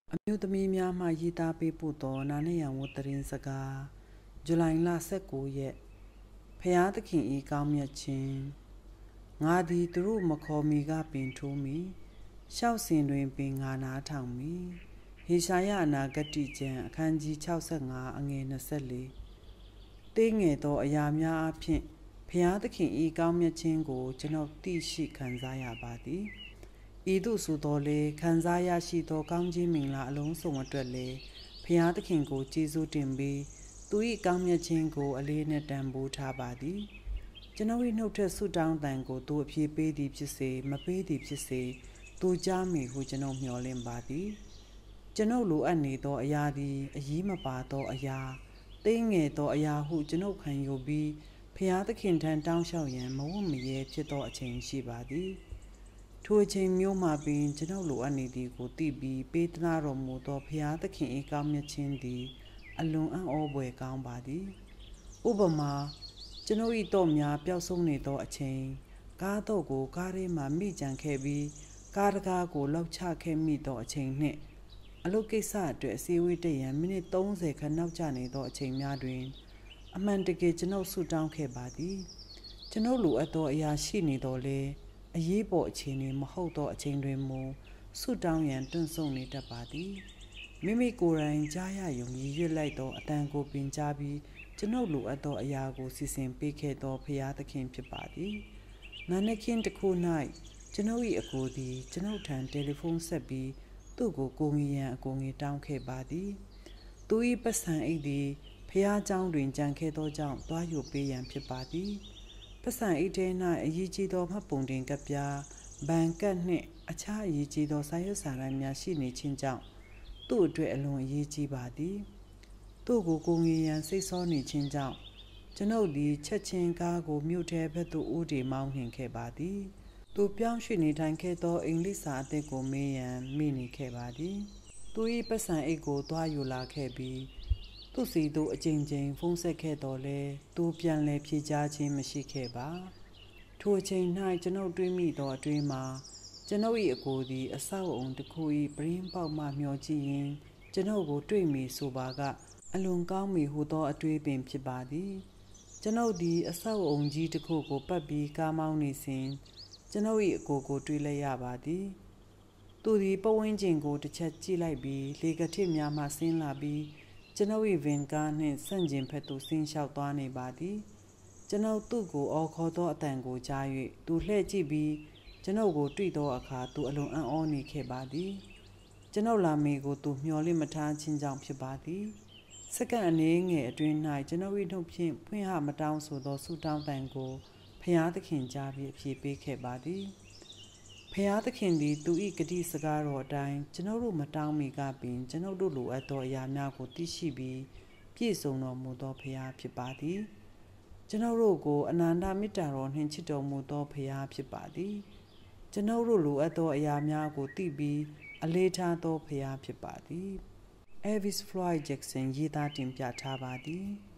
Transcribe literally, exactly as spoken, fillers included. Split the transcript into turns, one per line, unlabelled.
အမျိုးသမီးများမှရေးသားပေးပို့သောနာနှင့်ရန်ဝတ်သတင်းစကားဇူလိုင်လဆယ့်ကိုရက်ဖျားသခင်ဤကောင်းမြတ်ခြင်းငါသည်သူတို့မခေါ်မီကပင်ထိုးမီရှောက်စဉ်တွင်ပင်ငါနားထောင်မီဟေရှာယအနာဂတိကျမ်းအခန်းကြီး၆၅အငယ်၂၄တေးငယ်သောအရာများအဖြစ်ဖျားသခင်ဤကောင်းမြတ်ခြင်းကိုကျွန်ုပ်သိရှိခံစားရပါသည်ဤသို့ဆိုတော်လေခံစားရရှိသောကောင်းခြင်းမင်္ဂလာအလုံးစုံအတွက်လေဖျားသခင်ကိုကျေးဇူးတင်ပြီးသူ၏ကောင်းမြတ်ခြင်းကိုအလေးနဲ့တန်ဖိုးထားပါသည်ကျွန်ုပ်၏နှုတ်ထက်ဆုတောင်းတန်ကိုသူအပြည့်ပေးသည်ဖြစ်စေမပေးသည်ဖြစ်စေသူကြားမိဟုကျွန်ုပ်မျှော်လင့်ပါသည်ကျွန်ုပ်လိုအပ်နေသောအရာသည်အရေးမပါသောအရာသိငယ်သောအရာဟုကျွန်ုပ်ခံယူပြီးဖျားသခင်ထံတောင်းလျှောက်ရန်မဝတ်မရဲဖြစ်သောအချိန်ရှိပါသည်ထိုအချိန်မျိုးမှာပင်ကျွန်ုပ်လိုအပ်နေသည်ကိုသိပြီးပေးသနာတော်မူသောဖျားသခင်၏ကောင်းမြတ်ခြင်းသည်အလွန်အံ့ဩဖွယ်ကောင်းပါသည်ဥပမာကျွန်ုပ်၏တော့များပျောက်ဆုံးနေသောအချိန်ကားတော့ကိုကားထဲမှမိကြံခဲ့ပြီးကားတကားကိုလောက်ချခဲ့မိသောအချိန်နှင့်အလုပ်ကိစ္စအတွက်အစည်းအဝေးတက်ရန်မိနစ်သုံးဆယ်ခန့်နောက်ကျနေသောအချိန်များတွင်အမှန်တကယ်ကျွန်ုပ်ဆုတောင်းခဲ့ပါသည်ကျွန်ုပ်လိုအပ်သောအရာရှိနေတော်လဲအရေးပေါ်အခြေအနေမဟုတ်သောအချိန်တွင်မူဆုတောင်းရန်တွန့်ဆုတ်နေတတ်ပါသည်မိမိကိုယ်တိုင်ကြားရယုံရည်ရွယ်လိုက်သောအတန်ကိုပင်ကြားပြီးကျွန်ုပ်လိုအပ်သောအရာကိုစီစဉ်ပေးခဲ့သောဖရာသခင်ဖြစ်ပါသည်နာနက်ခင်းတစ်ခု၌ကျွန်ုပ်၏အကိုသည်ကျွန်ုပ်ထံတယ်လီဖုန်းဆက်ပြီးသူ့ကိုကိုငီရန်အကိုငီတောင်းခဲ့ပါသည်သူ၏ပတ်စံအိတ်သည်ဖရာเจ้าတွင်ကြံခဲ့သောကြောင့်သွားယူပေးရန်ဖြစ်ပါသည်ပတ်စံအိတ်ထဲ၌အရေးကြီးသောမှတ်ပုံတင်ကပ်ပြားဘန်ကတ်နှင့်အခြားအရေးကြီးသောစာရွက်စာတမ်းများရှိနေခြင်းကြောင့်သူ့အတွက်အလွန်အရေးကြီးပါသည်သူ့ကိုကိုငီရန်စိတ်ဆောနေခြင်းကြောင့်ကျွန်ုပ်သည်ချက်ချင်းကားကိုမြို့ထဲဘက်သို့ဦးတည်မောင်းနှင်ခဲ့ပါသည်သူပြောင်းရွှေ့နေထိုင်ခဲ့သောအင်္ဂလိပ်စာအသစ်ကိုမေးရန်မိနေခဲ့ပါသည်သူ၏ပတ်စံအိတ်ကိုသွားယူလာခဲ့ပြီးသူစီသို့အကြိမ်ကြိမ်ဖုန်းဆက်ခဲ့တော်လဲသူပြန်လည်ဖြေကြားခြင်းမရှိခဲ့ပါထိုအချိန်၌ကျွန်ုပ်တွေးမိသောအတွေ့မှာကျွန်ုပ်၏အကိုသည်အဆောက်အုံတစ်ခု၏ပရင်းပေါက်မှမျှော်ကြည့်ရင်းကျွန်ုပ်ကိုတွေ့မိဆိုပါကအလွန်ကောင်းမိဟုသောအတွေ့ပင်ဖြစ်ပါသည်ကျွန်ုပ်သည်အဆောက်အုံကြီးတစ်ခုကိုပတ်ပြီးကားမောင်းနေစဉ်ကျွန်ုပ်၏အကိုကိုတွေ့လိုက်ရပါသည်သူသည်ပဝင်းကျင်ကိုတစ်ချက်ကြည့်လိုက်ပြီးလေကထစ်များမှဆင်းလာပြီးကျွန်ုပ်၏ဗင်ကားနှင့်ဆန့်ကျင်ဘက်သို့ဆင်းလျှောက်သွားနေပါသည်ကျွန်ုပ်သူ့ကိုအော်ခေါ်သောအတန်ကိုကြား၍သူလှည့်ကြည့်ပြီးကျွန်ုပ်ကိုတွေ့သောအခါသူအလွန်အံ့ဩနေခဲ့ပါသည်ကျွန်ုပ်လာမေကိုသူမျှော်လင့်မထားခြင်းကြောင့်ဖြစ်ပါသည်စက္ကန့်အနည်းငယ်အတွင်း၌ကျွန်ုပ်၏နှုတ်ဖြင့်ဖွင့်ဟမတောင်းဆိုသောဆုတောင်းတန်ကိုဖျားသခင်ကြားပြီးအပြေပေးခဲ့ပါသည်ဖျားသခင်သည်သူ၏ဂတိစကားတော်အတိုင်းကျွန်ုပ်တို့မတောင်းမီကပင်ကျွန်ုပ်တို့လိုအပ်သောအရာများကိုသိရှိပြီးပြည့်စုံတော်မူသောဖျားဖြစ်ပါသည်ကျွန်ုပ်တို့ကိုအနန္တမေတ္တာတော်နှင့်ချစ်တော်မူသောဖျားဖြစ်ပါသည်ကျွန်ုပ်တို့လိုအပ်သောအရာများကိုသိပြီးအလေးထားသောဖျားဖြစ်ပါသည်Elvis Floyd Jackson ရေးသားတင်ပြထားပါသည်